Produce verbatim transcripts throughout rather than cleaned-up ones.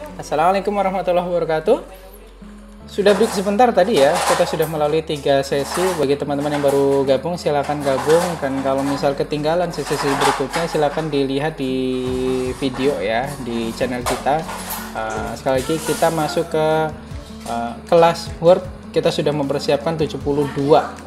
Assalamualaikum warahmatullahi wabarakatuh. Sudah break sebentar tadi ya, kita sudah melalui tiga sesi. Bagi teman-teman yang baru gabung, silakan gabung. Dan kalau misal ketinggalan sesi-sesi berikutnya, silakan dilihat di video ya, di channel kita. Uh, sekali lagi kita masuk ke uh, kelas Word. Kita sudah mempersiapkan tujuh puluh dua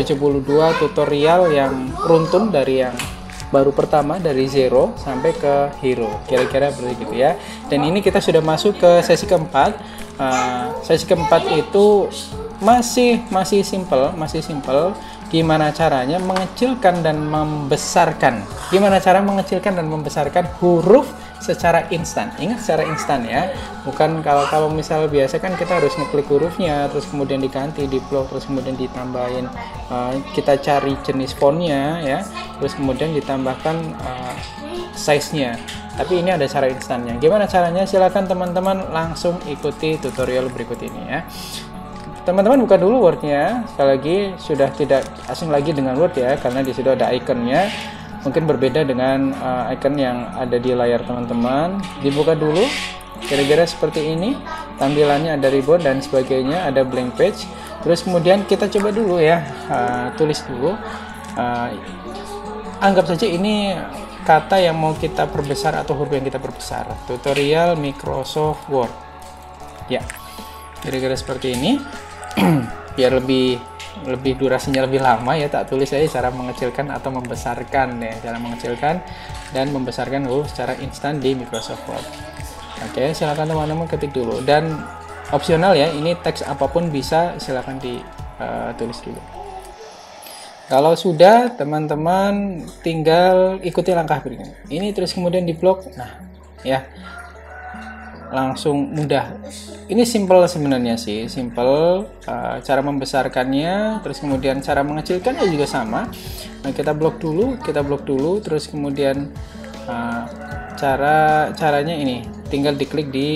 tutorial yang runtun dari yang baru pertama, dari zero sampai ke hero, kira-kira begitu ya. Dan ini kita sudah masuk ke sesi keempat. Uh, sesi keempat itu masih masih simple, masih simple. Gimana caranya mengecilkan dan membesarkan? Gimana cara mengecilkan dan membesarkan huruf secara instan? Ingat, secara instan ya. Bukan kalau kalau misal biasa kan kita harus ngeklik hurufnya, terus kemudian diganti di blok, terus kemudian ditambahin. Uh, kita cari jenis fontnya ya, terus kemudian ditambahkan uh, size-nya. Tapi ini ada cara instannya. Gimana caranya? Silakan teman-teman langsung ikuti tutorial berikut ini ya. Teman-teman buka dulu Word-nya. Sekali lagi sudah tidak asing lagi dengan Word ya, karena di situ ada ikonnya. Mungkin berbeda dengan uh, icon yang ada di layar teman-teman. Dibuka dulu, kira-kira seperti ini. Tampilannya ada ribbon dan sebagainya, ada blank page. Terus kemudian kita coba dulu ya, uh, tulis dulu. Uh, anggap saja ini kata yang mau kita perbesar atau huruf yang kita perbesar. Tutorial Microsoft Word. Ya, kira-kira seperti ini. Biar lebih lebih durasinya lebih lama ya, tak tulis saya cara mengecilkan atau membesarkan ya, cara mengecilkan dan membesarkan huruf secara instan di Microsoft Word. Oke, silakan teman-teman ketik dulu, dan opsional ya, ini teks apapun bisa, silakan ditulis uh, dulu. Kalau sudah, teman-teman tinggal ikuti langkah berikutnya. Ini terus kemudian di blok. Nah, ya. Langsung mudah. Ini simple sebenarnya sih, simple uh, cara membesarkannya, terus kemudian cara mengecilkannya juga sama. Nah, kita blok dulu, kita blok dulu, terus kemudian uh, cara caranya ini, tinggal diklik di.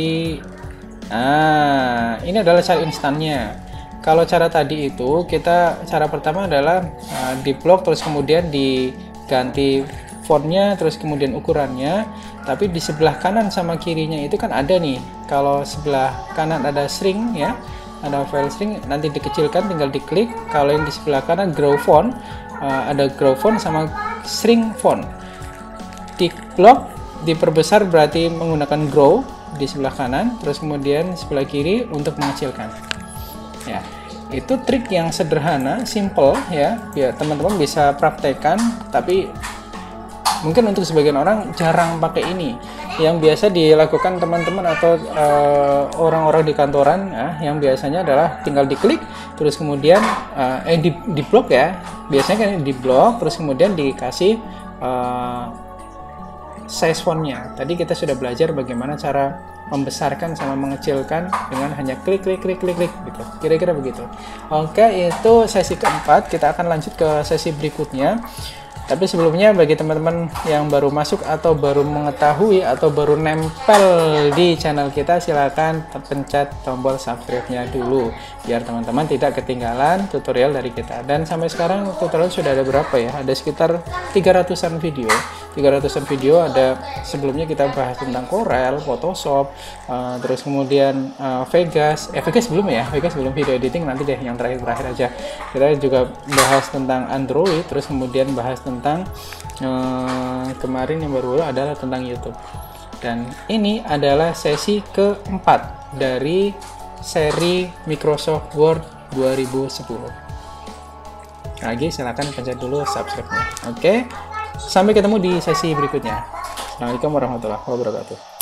Nah, ini adalah cara instannya. Kalau cara tadi itu, kita cara pertama adalah uh, di blok, terus kemudian diganti fontnya, terus kemudian ukurannya. Tapi di sebelah kanan sama kirinya itu kan ada nih, kalau sebelah kanan ada shrink ya, ada file shrink, nanti dikecilkan tinggal diklik. Kalau yang di sebelah kanan grow font, uh, ada grow font sama shrink font. Di blok diperbesar berarti menggunakan grow di sebelah kanan, terus kemudian sebelah kiri untuk mengecilkan. Ya, itu trik yang sederhana, simple ya, biar teman-teman bisa praktekkan. Tapi mungkin untuk sebagian orang jarang pakai ini. Yang biasa dilakukan teman-teman atau orang-orang uh, di kantoran ya, yang biasanya adalah tinggal diklik, terus kemudian uh, eh di, di blok ya. Biasanya kan di blok, terus kemudian dikasih uh, size fontnya. Tadi kita sudah belajar bagaimana cara membesarkan sama mengecilkan dengan hanya klik klik klik klik klik gitu. Kira-kira begitu. Oke, itu sesi keempat. Kita akan lanjut ke sesi berikutnya. Tapi sebelumnya, bagi teman-teman yang baru masuk atau baru mengetahui atau baru nempel di channel kita, silakan pencet tombol subscribe-nya dulu biar teman-teman tidak ketinggalan tutorial dari kita. Dan sampai sekarang tutorial sudah ada berapa ya? Ada sekitar tiga ratusan video. tiga ratusan video. Ada sebelumnya kita bahas tentang Corel, Photoshop, uh, terus kemudian uh, Vegas. Eh Vegas belum ya? Vegas belum, video editing nanti deh, yang terakhir-terakhir aja. Kita juga bahas tentang Android, terus kemudian bahas tentang tentang uh, kemarin yang baru adalah tentang YouTube. Dan ini adalah sesi keempat dari seri Microsoft Word dua ribu sepuluh. Lagi silakan pencet dulu subscribe-nya. Oke, sampai ketemu di sesi berikutnya. Assalamualaikum warahmatullahi wabarakatuh.